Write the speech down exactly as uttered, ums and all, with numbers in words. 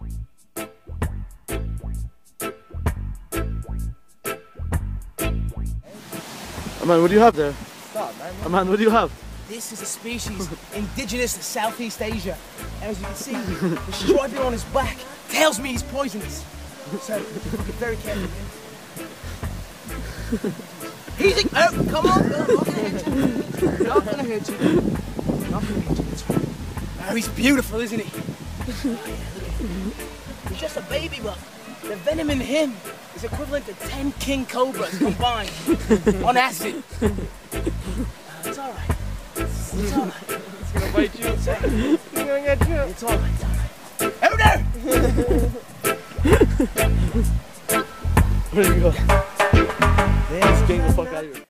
Oh man, what do you have there? Stop, man. Oh man, what do you have? This is a species indigenous to Southeast Asia. As you can see, the striping on his back tells me he's poisonous. So, be very careful. He's a, oh, come on, no, I'm not gonna hurt you. I'm not gonna hurt you. Not gonna hurt you, that's right. Oh, he's beautiful, isn't he? Oh, yeah, look at him. He's just a baby, but the venom in him is equivalent to ten king cobras combined on acid. Uh, it's all right. It's all right. It's gonna bite you. It's all right. It's gonna get you. It's all right. It's all right. Oh no! Where do you go? Let's get the fuck out of here.